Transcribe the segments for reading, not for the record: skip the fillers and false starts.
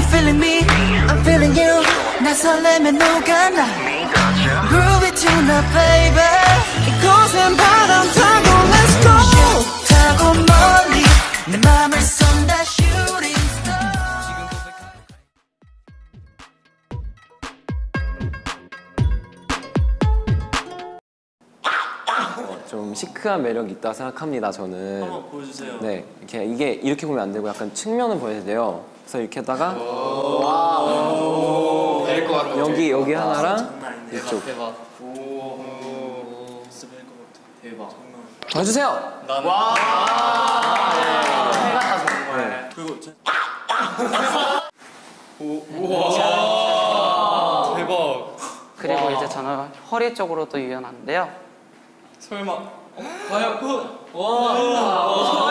feeling me? I'm feeling you. 나 설레면 누가 나 Groovy tonight baby 이곳엔 바람 타고 let's go 타고 멀리 내 맘을 쏜다 shooting star 좀 시크한 매력이 있다고 생각합니다. 저는. 한번 보여주세요. 네, 이렇게 보면 안 되고 약간 측면을 보여야 돼요. 그래서 이렇게 하다가 될 것 같아. 여기 하나랑 이쪽. 대박. 오. 진짜 될것 같아. 대박. 더 해주세요. 와. 해가 다 정말. 그리고 우와. 대박. 그리고 이제 저는 허리 쪽으로도 유연한데요. 설마. 과연 와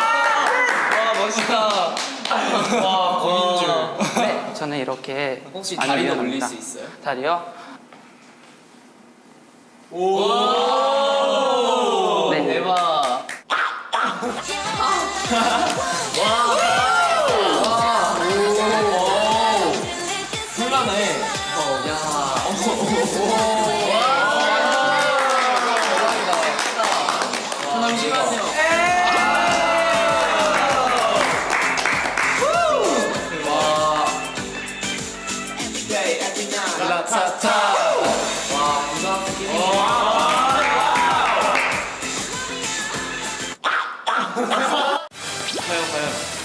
멋있다. 와 거인줄. 네, 저는 이렇게 혹시 많이 다리도 유연합니다. 올릴 수 있어요? 다리요? 오. 네. 대박. 불나네. 야. 잠시만요. 라타타. 와, 부산 느낌이. 과연.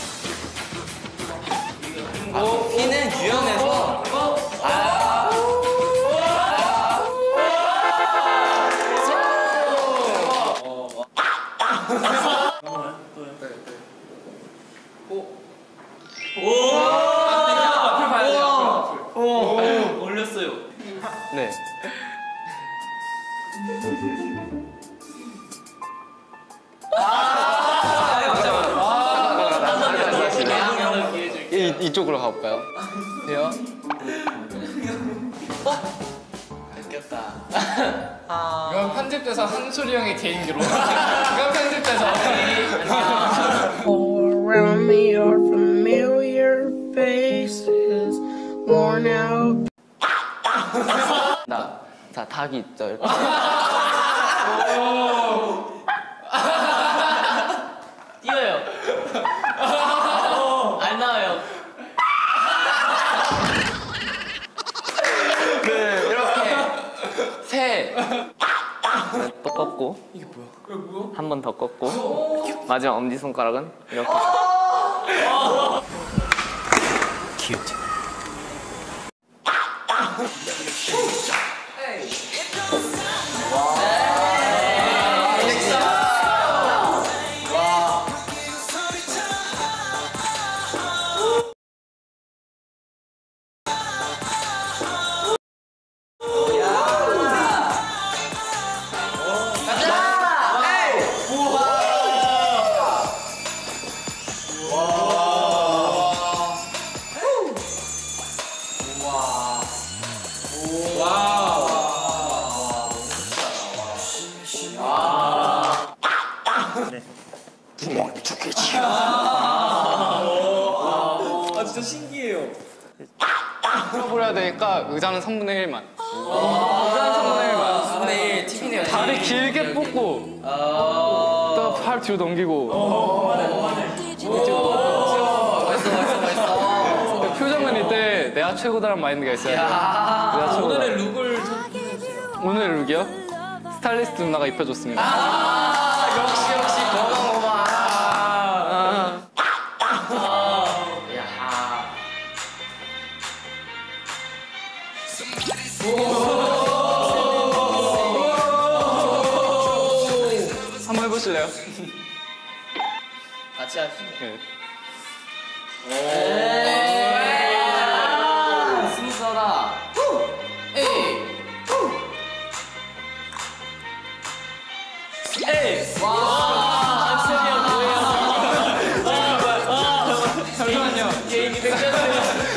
피는 유연해서 앞을 봐야 돼요. 올렸어요. 네. 이쪽으로 가볼까요? 돼요? 이건 편집돼서 한소리 형의 개인기로. 이건 편집돼서. All around me are familiar faces, worn out. 자, 닭이 있죠. 이렇게. 뛰어요. 안 나와요. 네, 이렇게 새. 또 꺾고. 이게 뭐야? 한 번 더 꺾고. 마지막 엄지손가락은 이렇게. 귀엽죠. 진짜 신기해요. 풀어버려야 되니까 의자는 3분의 1만. 의자는 3분의 1만. 3분의 1 팁이네요. 다리 길게 뽑고 또 팔 뒤로 넘기고. 맛있어. 표정은 이때 내가 최고다라는 마인드가 있어야 돼. 내가 최고다. 오늘의 룩을 오늘 룩이요? 스타일리스트 누나가 입혀줬습니다. 역시 고마워. 한번 해보실래요? 같이 하시죠. 네. 스무스하다. 에이. 와. 한승이 형 뭐예요? 잠시만요. 게임이 백전이에요.